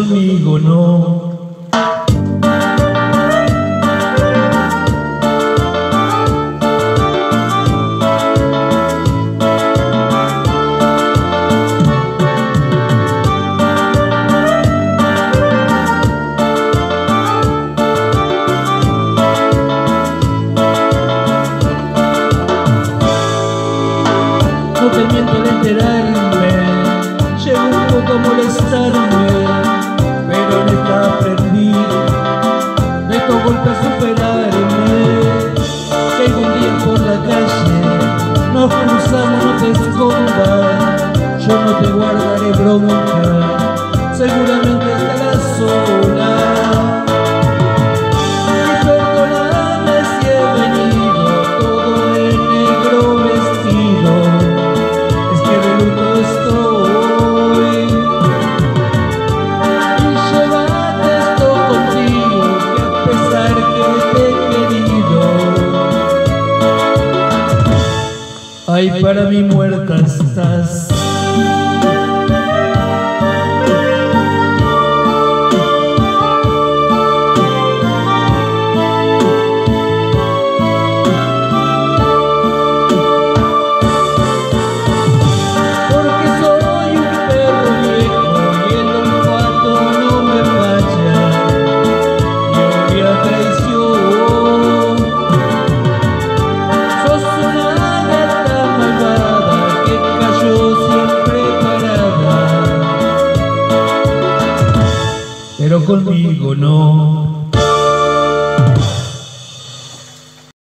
conmigo no. No te miento al enterarme, llegó un poco a molestarme, pero nunca aprendí de estos golpes a superarme. Que algún día por la calle nos cruzamos, no te escondas, yo no te guardaré bronca, seguramente estarás sola. Y perdóname si he venido todo en negro vestido, estoy. Y llévate esto contigo, que a pesar que te he querido, ay, para mí muerta estás. Pero conmigo no.